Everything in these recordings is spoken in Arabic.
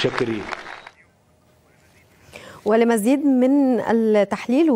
متشكرين. ولمزيد من التحليل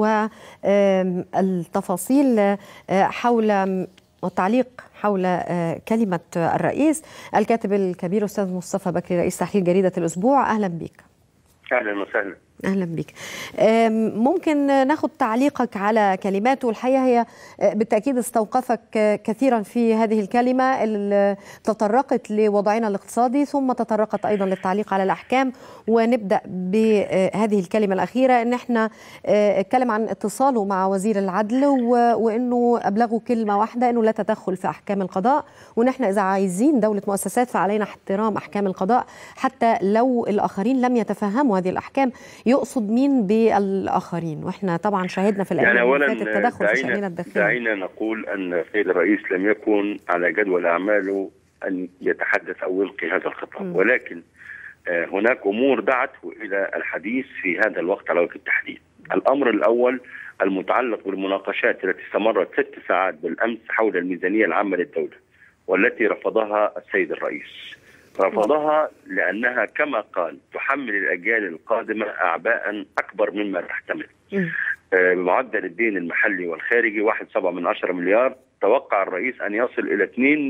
والتفاصيل حول والتعليق حول كلمة الرئيس، الكاتب الكبير أستاذ مصطفى بكري رئيس تحرير جريدة الأسبوع، أهلا بك. أهلا وسهلا. أهلا بك. ممكن ناخذ تعليقك على كلماته؟ الحقيقة هي بالتأكيد استوقفك كثيرا في هذه الكلمة اللي تطرقت لوضعنا الاقتصادي ثم تطرقت أيضا للتعليق على الأحكام. ونبدأ بهذه الكلمة الأخيرة، إن احنا اتكلم عن اتصاله مع وزير العدل وإنه أبلغوا كلمة واحدة، إنه لا تدخل في أحكام القضاء، وإن احنا إذا عايزين دولة مؤسسات فعلينا احترام أحكام القضاء حتى لو الآخرين لم يتفهموا هذه الأحكام. يقصد مين بالآخرين؟ واحنا طبعا شاهدنا في الأيام اللي فاتت التدخل في شأننا الداخلي. دعينا نقول أن السيد الرئيس لم يكن على جدول أعماله أن يتحدث أو يلقي هذا الخطاب، ولكن هناك أمور دعته إلى الحديث في هذا الوقت على وجه التحديد. الأمر الأول المتعلق بالمناقشات التي استمرت 6 ساعات بالأمس حول الميزانية العامة للدولة، والتي رفضها السيد الرئيس. رفضها لأنها كما قال تحمل الأجيال القادمة أعباء أكبر مما تحتمل. بمعدل الدين المحلي والخارجي 1.7 مليار، توقع الرئيس أن يصل إلى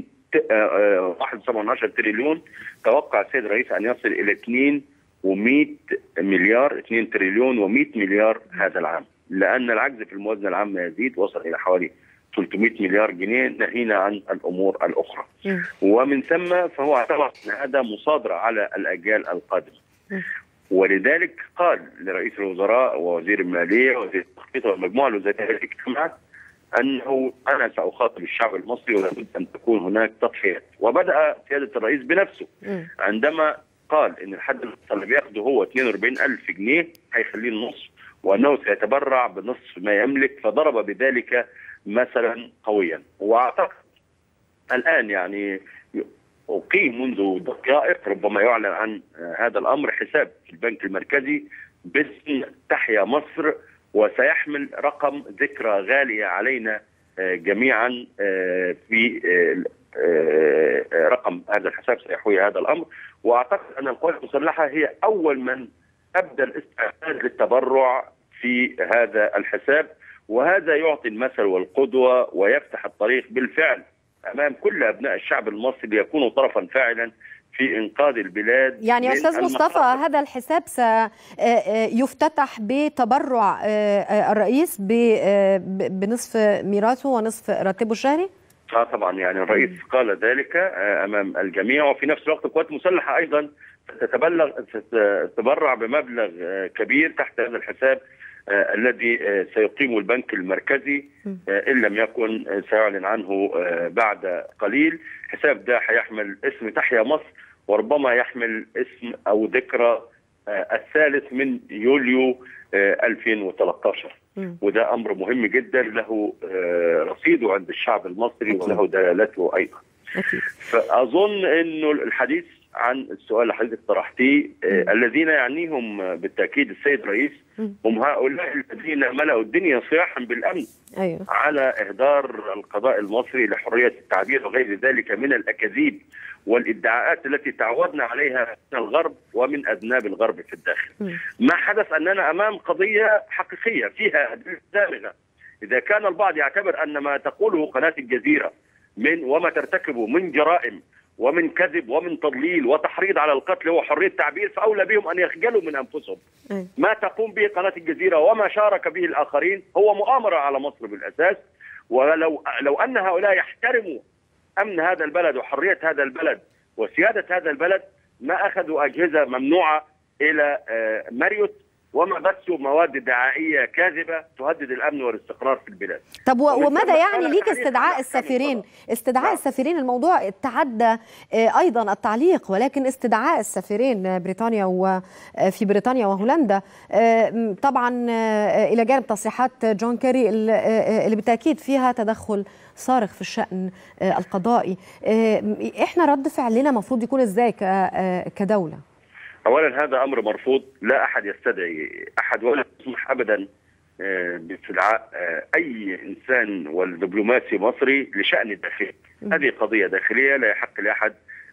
1.7 تريليون. توقع السيد الرئيس أن يصل إلى 2 تريليون و100 مليار هذا العام، لأن العجز في الموازنة العامة يزيد، وصل إلى حوالي 300 مليار جنيه، ناهينا عن الأمور الأخرى. ومن ثم فهو اعتبر أن هذا مصادرة على الأجيال القادمة. ولذلك قال لرئيس الوزراء ووزير المالية ووزير التخطيط والمجموعة الوزارية التي اجتمعت أنه أنا سأخاطب الشعب المصري ولابد أن تكون هناك تضحيات. وبدأ سيادة الرئيس بنفسه عندما قال أن الحد اللي بياخده هو 42,000 جنيه هيخليه النصف، وأنه سيتبرع بنصف ما يملك، فضرب بذلك مثلا قويا. واعتقد الان يعني اقيم منذ دقائق ربما يعلن عن هذا الامر حساب في البنك المركزي باسم تحيا مصر، وسيحمل رقم ذكرى غاليه علينا جميعا. في رقم هذا الحساب سيحوي هذا الامر. واعتقد ان القوات المسلحه هي اول من ابدى الاستعداد للتبرع في هذا الحساب، وهذا يعطي المثل والقدوة ويفتح الطريق بالفعل أمام كل أبناء الشعب المصري ليكونوا طرفا فاعلا في إنقاذ البلاد. يعني يا أستاذ مصطفى هذا الحساب سيفتتح بتبرع الرئيس بنصف ميراثه ونصف راتبه الشهري؟ طبعا، يعني الرئيس قال ذلك أمام الجميع. وفي نفس الوقت القوات المسلحة أيضا تتبرع بمبلغ كبير تحت هذا الحساب الذي سيقيمه البنك المركزي، إن لم يكن سيعلن عنه بعد قليل. الحساب ده هيحمل اسم تحيا مصر، وربما يحمل اسم أو ذكرى 3 يوليو 2013. وده أمر مهم جدا له رصيده عند الشعب المصري وله دلالته أيضا. فأظن أنه الحديث عن السؤال اللي حضرتك طرحتيه، الذين يعنيهم بالتأكيد السيد الرئيس هم هؤلاء الذين ملأوا الدنيا صياحا بالأمن على إهدار القضاء المصري لحرية التعبير وغير ذلك من الأكاذيب والادعاءات التي تعودنا عليها من الغرب ومن أذناب الغرب في الداخل. ما حدث أننا أمام قضية حقيقية فيها دامغة. إذا كان البعض يعتبر أن ما تقوله قناة الجزيرة وما ترتكبه من جرائم ومن كذب ومن تضليل وتحريض على القتل هو حرية تعبير، فأولى بهم أن يخجلوا من أنفسهم. ما تقوم به قناة الجزيرة وما شارك به الآخرين هو مؤامرة على مصر بالأساس. ولو أن هؤلاء يحترموا أمن هذا البلد وحرية هذا البلد وسيادة هذا البلد ما أخذوا أجهزة ممنوعة إلى ماريوت وما بثوا مواد دعائية كاذبة تهدد الأمن والاستقرار في البلاد. طب وماذا يعني ليك استدعاء السفيرين؟ استدعاء السفيرين الموضوع تعدى أيضا التعليق، ولكن استدعاء السفيرين في بريطانيا وهولندا طبعا إلى جانب تصريحات جون كيري اللي بالتأكيد فيها تدخل صارخ في الشأن القضائي. إحنا رد فعلنا مفروض يكون إزاي كدولة؟ أولا هذا أمر مرفوض، لا أحد يستدعي أحد ولا يسمح أبدا باستدعاء أي إنسان والدبلوماسي مصري لشأن الداخلي. هذه قضية داخلية لا يحق لأحد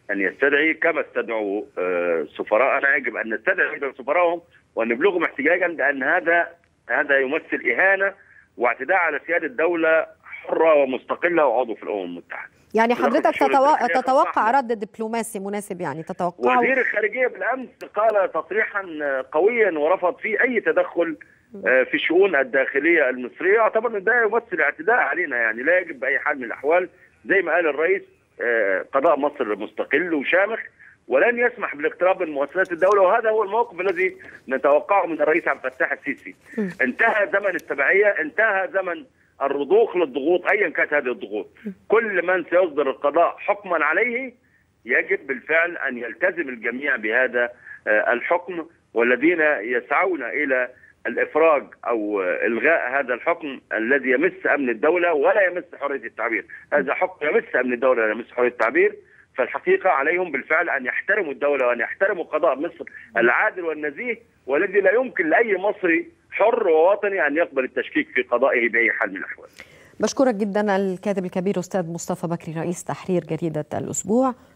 أن يستدعي كما استدعوا سفراءنا، يجب أن نستدعي أيضا سفراءهم وأن نبلغهم احتجاجا، لأن هذا يمثل إهانة واعتداء على سيادة دولة حرة ومستقلة وعضو في الأمم المتحدة. يعني حضرتك تتوقع رد دبلوماسي مناسب؟ يعني تتوقع؟ وزير الخارجية بالأمس قال تصريحا قويا ورفض فيه أي تدخل في الشؤون الداخلية المصرية، اعتبر أن ده يمثل اعتداء علينا. يعني لا يجب بأي حال من الأحوال زي ما قال الرئيس قضاء مصر مستقل وشامخ ولن يسمح بالاقتراب من مؤسسات الدولة، وهذا هو الموقف الذي نتوقعه من الرئيس عبد الفتاح السيسي. انتهى زمن التبعية، انتهى زمن الرضوخ للضغوط أيا كانت هذه الضغوط. كل من سيصدر القضاء حكما عليه يجب بالفعل أن يلتزم الجميع بهذا الحكم، والذين يسعون إلى الإفراج أو إلغاء هذا الحكم الذي يمس أمن الدولة ولا يمس حرية التعبير، هذا حكم يمس أمن الدولة ولا يمس حرية التعبير، فالحقيقة عليهم بالفعل أن يحترموا الدولة وأن يحترموا قضاء مصر العادل والنزيه، والذي لا يمكن لأي مصري حر ووطني أن يقبل التشكيك في قضائه بأي حال من الأحوال. بشكرك جدا الكاتب الكبير أستاذ مصطفى بكري رئيس تحرير جريدة الأسبوع.